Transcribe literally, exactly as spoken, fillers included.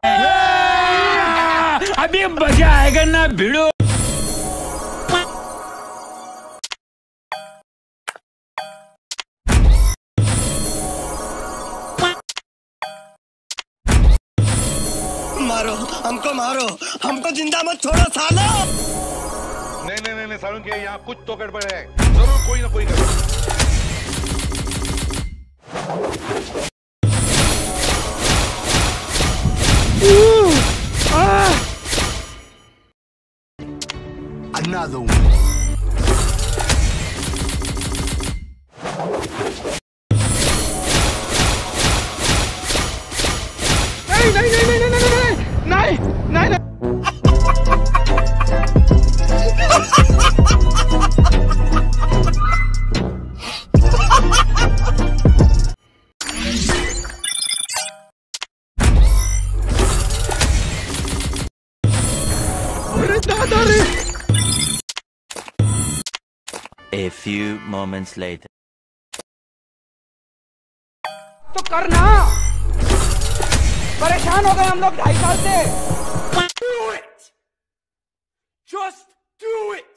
अभी मजा आएगा ना भिड़ो। मारो हमको, मारो हमको, जिंदा मत छोड़ो सालो। नहीं नहीं नहीं, नहीं सालुंखे, यहाँ कुछ तो गड़बड़ है, जरूर कोई ना कोई गड़बड़। Another one. नहीं नहीं नहीं नहीं नहीं नहीं नहीं नहीं। अरे दादा रे। A few moments later. तो करना, परेशान हो गए हम लोग ढाई साल से। Do it! Just do it!